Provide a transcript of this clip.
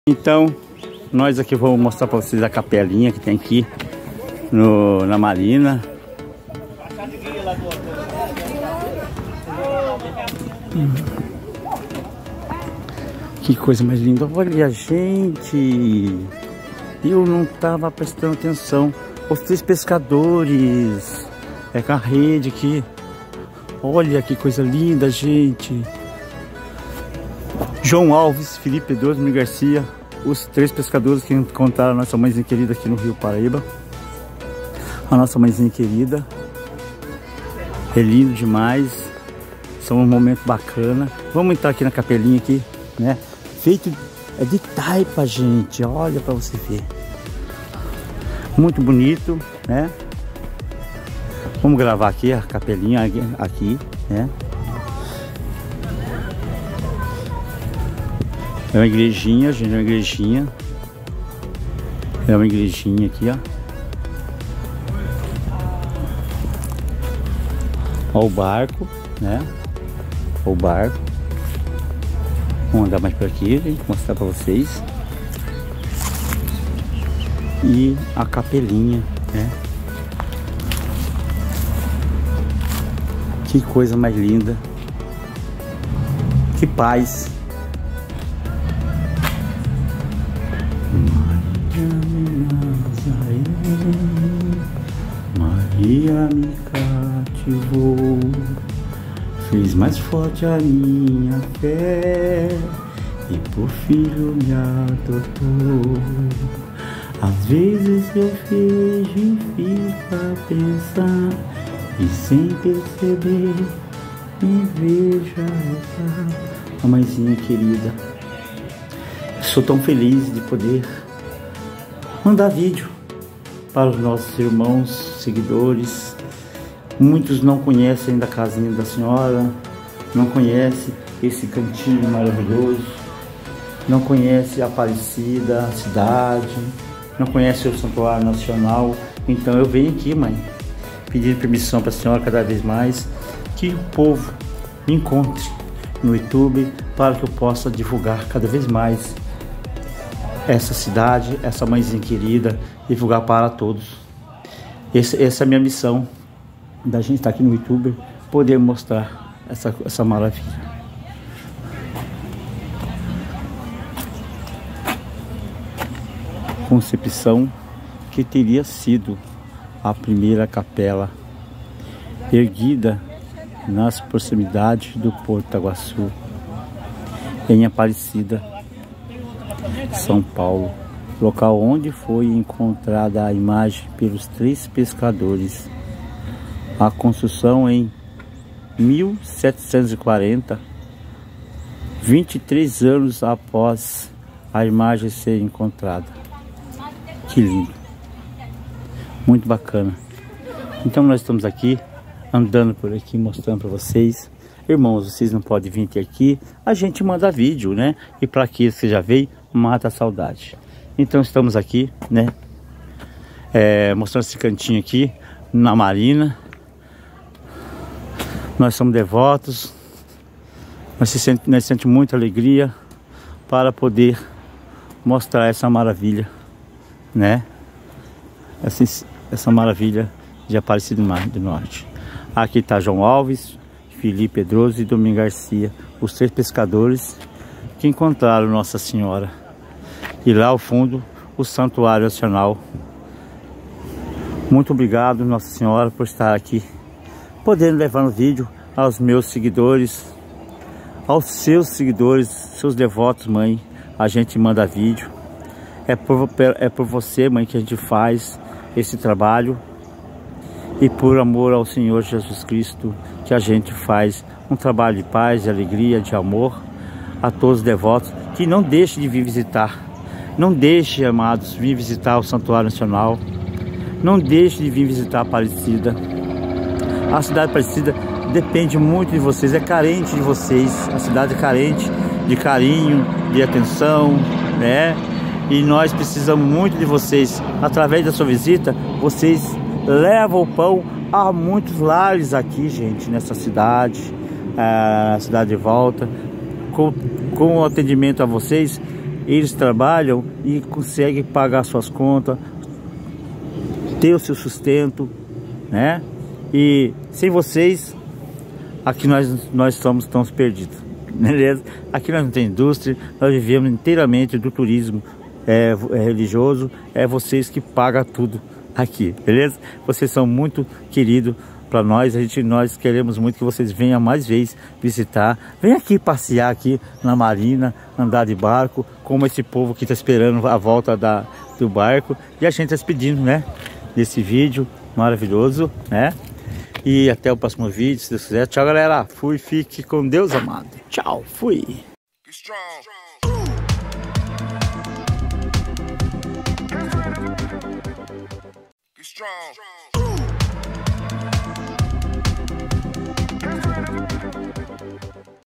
Então, nós aqui vamos mostrar para vocês a capelinha que tem aqui na Marina. Que coisa mais linda. Olha, gente, eu não estava prestando atenção. Os três pescadores, com a rede aqui. Olha que coisa linda, gente. João Alves, Felipe Pedroso, Domingo Garcia, os três pescadores que encontraram a nossa mãezinha querida aqui no Rio Paraíba. A nossa mãezinha querida. É lindo demais. São um momento bacana. Vamos entrar aqui na capelinha aqui, né? Feito de taipa, gente. Olha para você ver. Muito bonito, né? Vamos gravar aqui a capelinha aqui, né? É uma igrejinha, gente, é uma igrejinha. É uma igrejinha aqui, ó. Ó o barco, né? O barco. Vamos andar mais por aqui, gente, mostrar pra vocês. E a capelinha, né? Que coisa mais linda. Que paz. Maria me cativou, fez mais forte a minha fé e por filho me adotou. Às vezes eu vejo e fico a pensar e sem perceber me vejo a rezar. A mãezinha querida, sou tão feliz de poder mandar vídeo para os nossos irmãos, seguidores. Muitos não conhecem da casinha da senhora, não conhecem esse cantinho maravilhoso, não conhecem a Aparecida, a cidade, não conhecem o Santuário Nacional. Então eu venho aqui, mãe, pedir permissão para a senhora cada vez mais que o povo me encontre no YouTube para que eu possa divulgar cada vez mais essa cidade, essa mãezinha querida, divulgar para todos. Essa é a minha missão, da gente estar aqui no YouTube, poder mostrar essa maravilha. Concepção que teria sido a primeira capela erguida nas proximidades do Porto Iguaçu, em Aparecida, São Paulo, local onde foi encontrada a imagem pelos três pescadores. A construção em 1740, 23 anos após a imagem ser encontrada. Que lindo, muito bacana. Então nós estamos aqui, andando por aqui, mostrando para vocês. Irmãos, vocês não podem vir aqui, a gente manda vídeo, né? E para aqueles que já veio, mata a saudade. Então estamos aqui, né? Mostrando esse cantinho aqui na Marina. Nós somos devotos. Nós sentimos muita alegria para poder mostrar essa maravilha, né? Essa maravilha de Aparecida do Norte. Aqui está João Alves, Felipe Pedroso e Domingo Garcia, os três pescadores que encontraram Nossa Senhora. E lá ao fundo, o Santuário Nacional. Muito obrigado, Nossa Senhora, por estar aqui, podendo levar no vídeo aos meus seguidores, aos seus seguidores, seus devotos, mãe. A gente manda vídeo. É por você, mãe, que a gente faz esse trabalho. E por amor ao Senhor Jesus Cristo, que a gente faz um trabalho de paz, de alegria, de amor a todos os devotos. Que não deixe de vir visitar. Não deixe, amados, vir visitar o Santuário Nacional. Não deixe de vir visitar a Aparecida. A cidade de Aparecida depende muito de vocês, é carente de vocês. A cidade é carente de carinho, de atenção, né? E nós precisamos muito de vocês. Através da sua visita, vocês levam o pão a muitos lares aqui, gente, nessa cidade, a cidade de volta. Com o atendimento a vocês, eles trabalham e conseguem pagar suas contas, ter o seu sustento, né? E sem vocês, aqui nós estamos perdidos, beleza? Aqui nós não tem indústria, nós vivemos inteiramente do turismo religioso. É vocês que pagam tudo aqui, beleza? Vocês são muito queridos para nós. Nós queremos muito que vocês venham mais vezes visitar. Venha aqui passear aqui na marina, andar de barco, como esse povo que está esperando a volta do barco. E a gente está pedindo, né? Desse vídeo maravilhoso, né? E até o próximo vídeo, se Deus quiser. Tchau, galera. Fui, fique com Deus, amado. Tchau, fui. Be strong.